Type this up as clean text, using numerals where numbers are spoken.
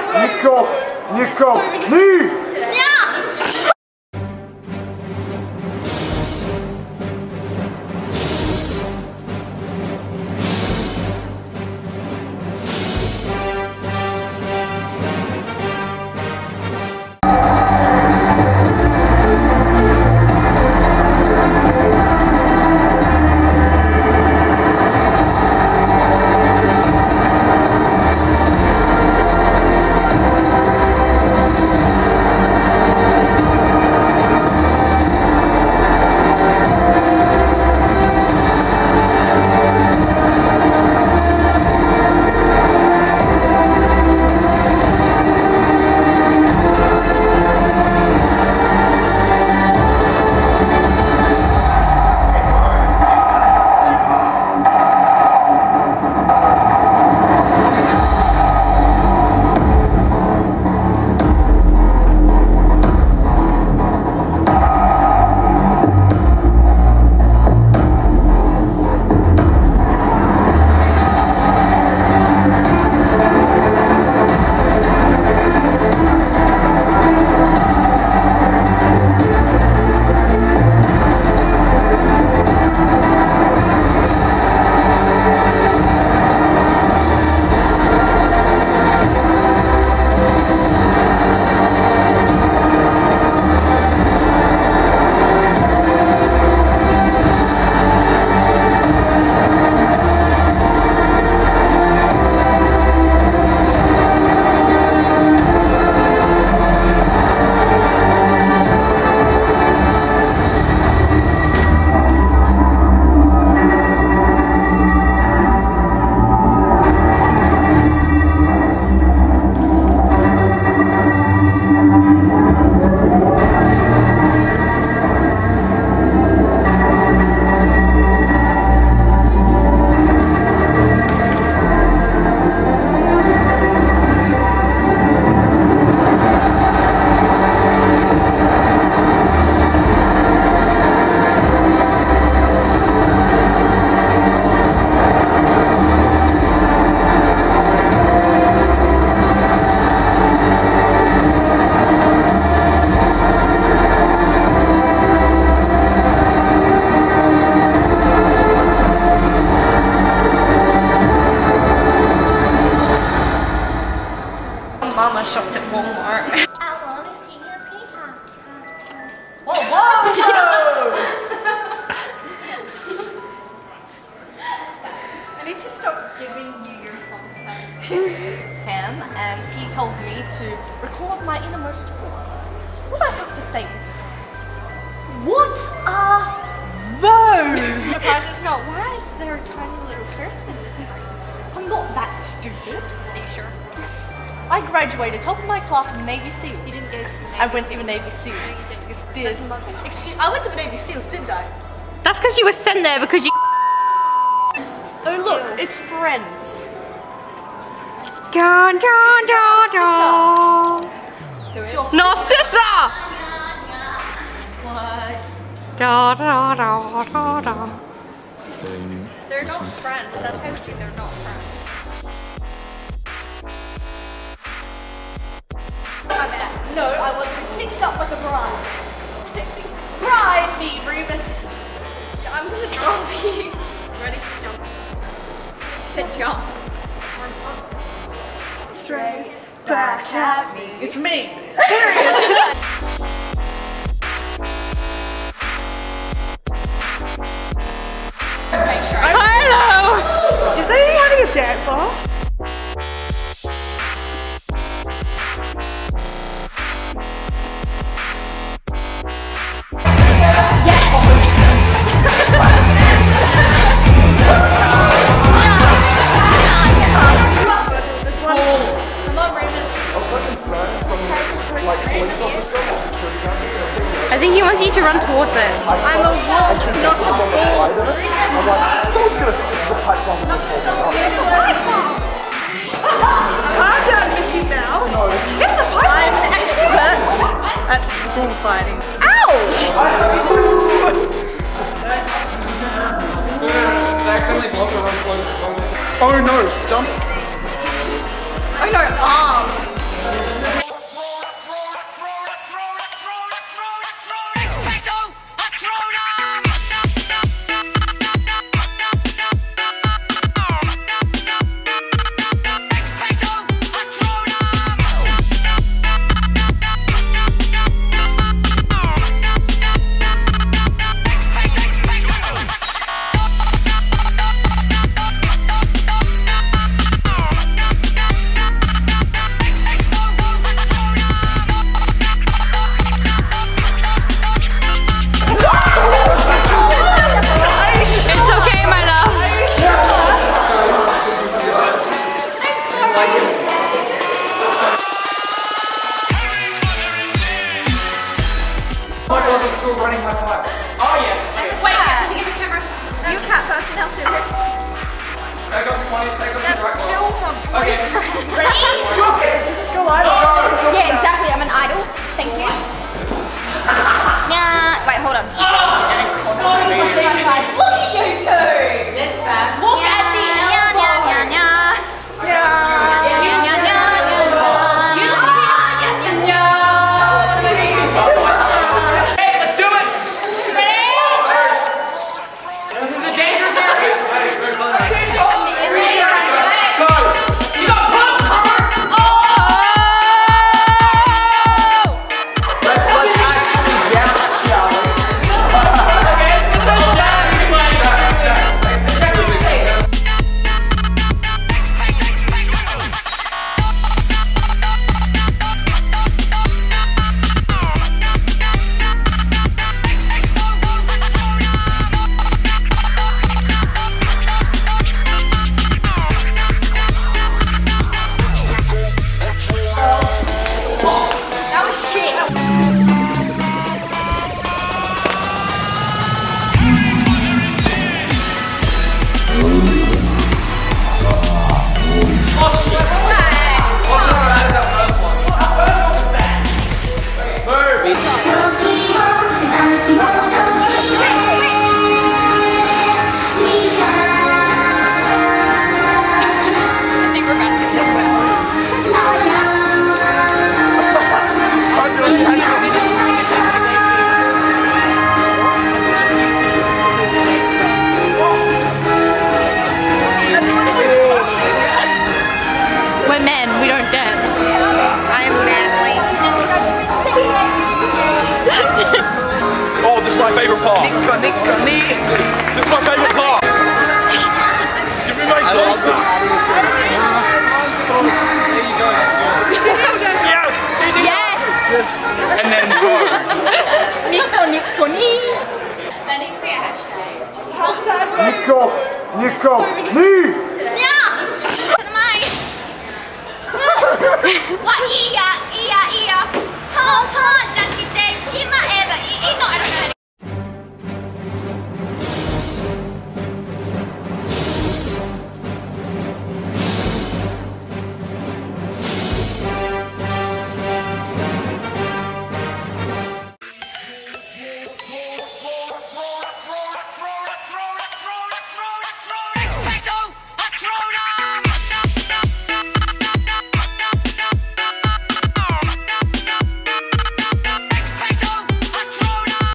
Nico! Nico! Nee! Mama shopped at Walmart. I want to see your peacock. Whoa, whoa! I need to stop giving you your content. Him, and he told me to record my innermost thoughts. What I have to say is, what are those? Surprise, it's not. Why is there a tiny little person in this room? I'm not that stupid. Are you sure? Yes. I graduated top of my class from Navy SEALs. You didn't go to the Navy I went to Seals. the Navy No, SEALs. you didn't. Yes, did. That's muggle. Excuse, I went to the Navy SEALs, didn't I? That's because you were sent there because you. Oh look, it's friends. Dun, dun, dun, dun. Narcissa! What? Da, da, da, da, da. They're not friends. I told you they're not friends. No, I want to be picked up like a bride. Bride me, Remus. I'm gonna drop you. Ready? Jump. Said jump. Straight back at me. It's me. Hello! Is that having a dance off? I think he wants you to run towards it. I'm a wolf, not a bull. Someone's gonna think this is a pipe bomb. Calm down, Mickey Mouse. It's a pipe. I'm an expert at bullfighting. Ow! Oh no, stump. Oh no, arm. Oh yeah. Wait, can you give the camera? You cat first and I'll do this. Take off your money, take off your That's right still one. my Okay. boyfriend. Yeah, exactly. I'm an idol. Thank you. Yeah. Wait, hold on. Look at you two. That's bad. Look at the elbow. You look pissed. Hey, let's do it. Ready? This is a dangerous area. Go. You got pumped. Let's actually jab, shall we? That was shit. I think we're about to do well. We're men, we don't dance. I am manly. Oh, this is my favorite part. This is my favorite part. Give me my clothes. There you go. Yes! Yes! And then go. That needs to be a hashtag. Nico, Nico, Ni!